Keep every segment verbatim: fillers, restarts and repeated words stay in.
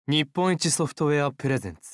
日本一ソフトウェアプレゼンツ。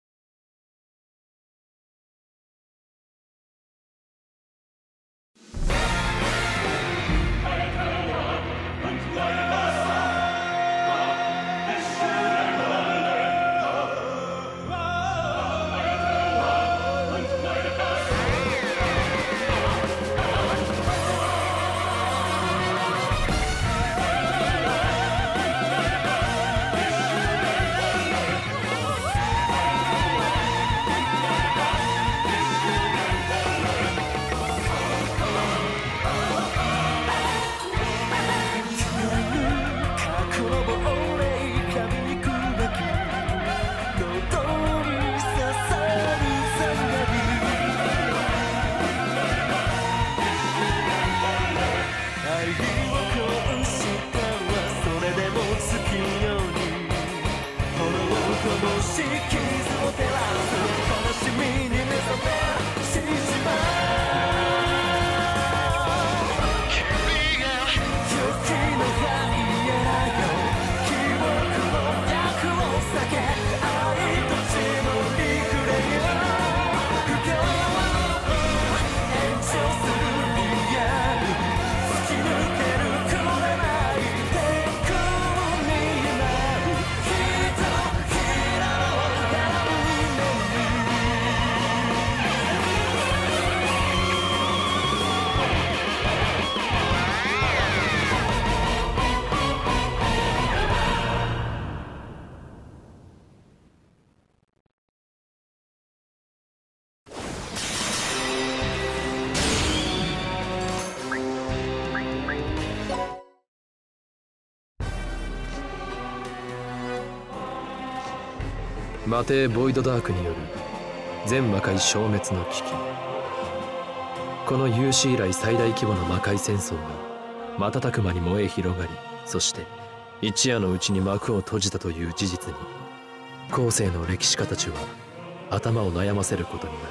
魔帝ボイドダークによる全魔界消滅の危機。この有史以来最大規模の魔界戦争が瞬く間に燃え広がり、そして一夜のうちに幕を閉じたという事実に、後世の歴史家たちは頭を悩ませることになる。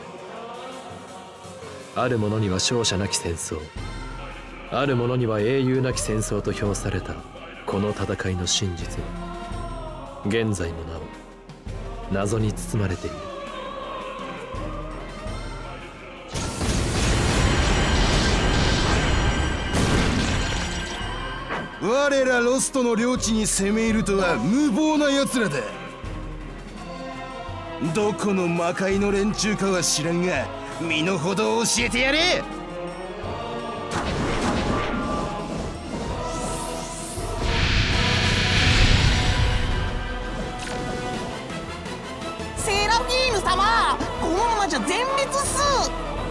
ある者には勝者なき戦争、ある者には英雄なき戦争と評されたこの戦いの真実は、現在もなお謎に包まれている。 我らロストの領地に攻め入るとは無謀な奴らだ。どこの魔界の連中かは知らんが、身の程を教えてやれ。 セラフィーヌ様、このままじゃ全滅っす。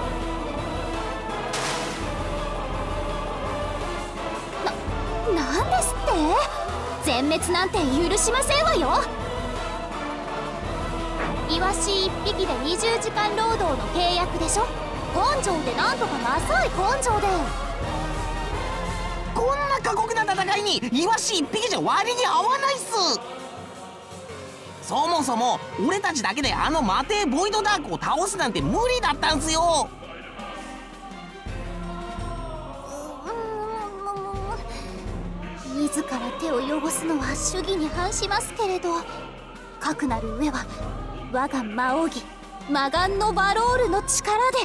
な、なんですって？全滅なんて許しませんわよ。イワシ一匹でにじゅうじかん労働の契約でしょ。根性でなんとかなさい、根性で。 こんな過酷な戦いにイワシ一匹じゃ割に合わないっす。そもそも俺たちだけであの魔帝ボイドダークを倒すなんて無理だったんすよ。 自ら手を汚すのは主義に反しますけれど、かくなる上は我が魔奥義魔眼のバロールの力で。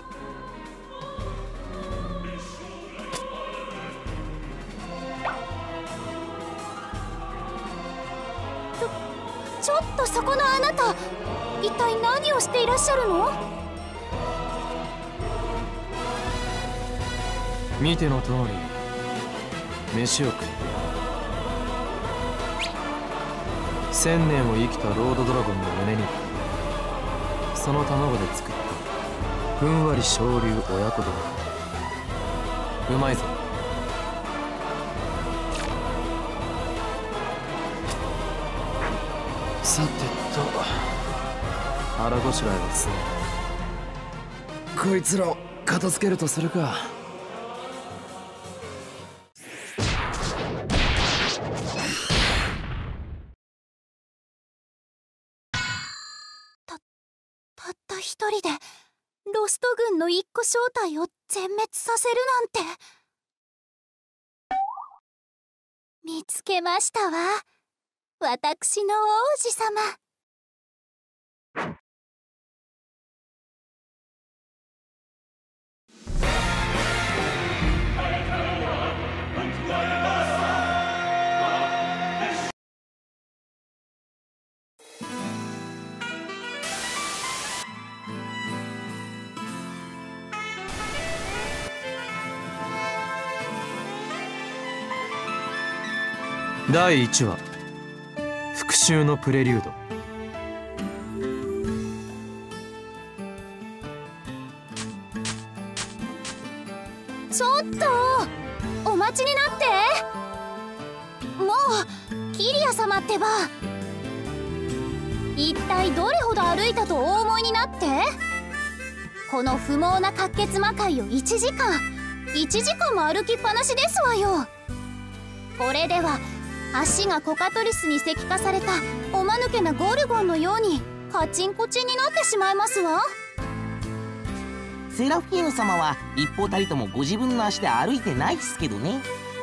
ちょっとそこのあなた、一体何をしていらっしゃるの？ 見ての通り飯を食ってやる。千年を生きたロードドラゴンの胸にその卵で作ったふんわり昇竜親子丼。うまいぞ。さてと腹ごしらえは済んだ。こいつらを片付けるとするか。 たった一人でロスト軍の一個正体を全滅させるなんて。見つけましたわ。 私の王子様。 だいいちわ復讐のプレリュード。 ちょっとお待ちになって。もうキリア様ってば、一体どれほど歩いたとお思いになって。この不毛な滑血魔界をいちじかんいちじかんも歩きっぱなしですわよ。これでは足がコカトリスに石化されたおまぬけなゴルゴンのようにカチンコチンになってしまいますわ。 セラフィーヌ様は一歩たりともご自分の足で歩いてないっすけどね。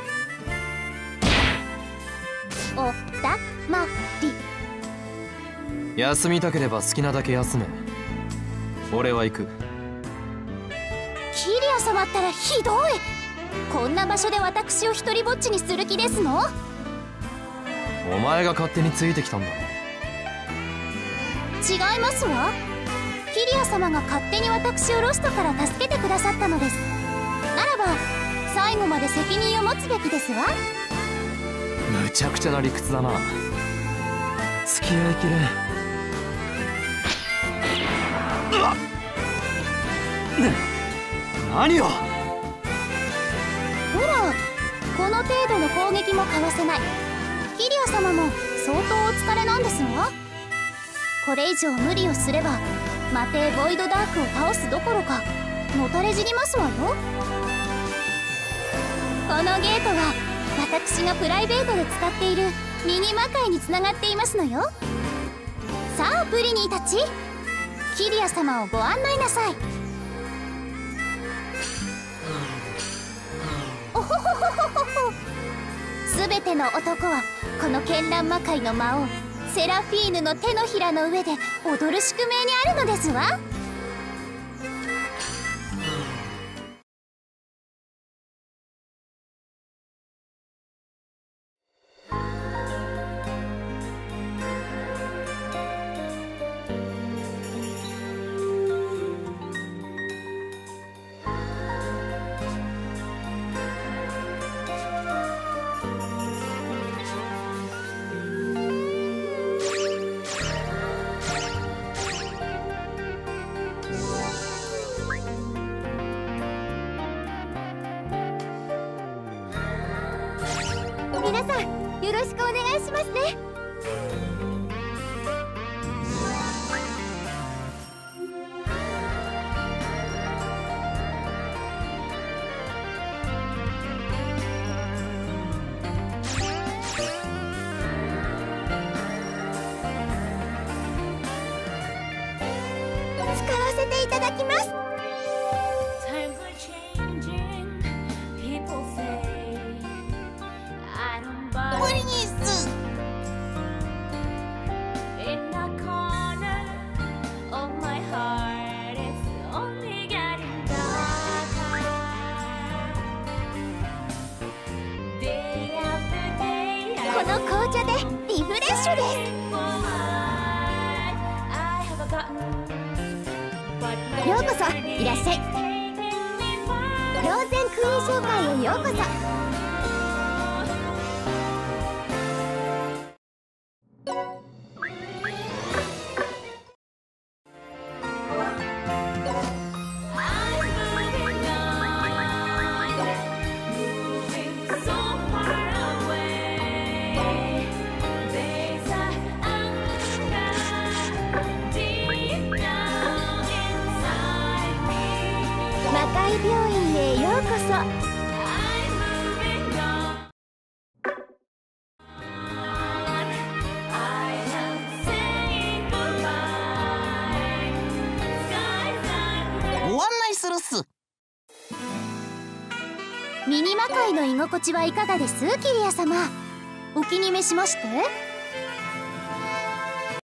おだまり。 休みたければ好きなだけ休め。俺は行く。 キリア様ったらひどい。こんな場所で私を一人ぼっちにする気ですの？ お前が勝手についてきたんだろ。 違いますわ。キリア様が勝手に私をロストから助けてくださったのです。ならば最後まで責任を持つべきですわ。 むちゃくちゃな理屈だな。付き合いきれん。うわっ、何を。 ほら、この程度の攻撃もかわせない。キリア様も相当お疲れなんですわ。これ以上無理をすれば魔帝ボイドダークを倒すどころかのたれ死にますわよ。このゲートは私がプライベートで使っているミニ魔界につながっていますのよ。さあプリニーたち、キリア様をご案内なさい。おほほほほほ。すべての男はこの絢爛魔界の魔王セラフィーヌの手のひらの上で踊る宿命にあるのですわ。皆さんよろしくお願いしますね。使わせていただきます。 プリニース。 この紅茶でリフレッシュです。ようこそいらっしゃい。ローゼンクイーン商会へようこそ。魔界病院へようこそ。 ご案内するっす。 ミニ魔界の居心地はいかがですキリア様。お気に召しまして？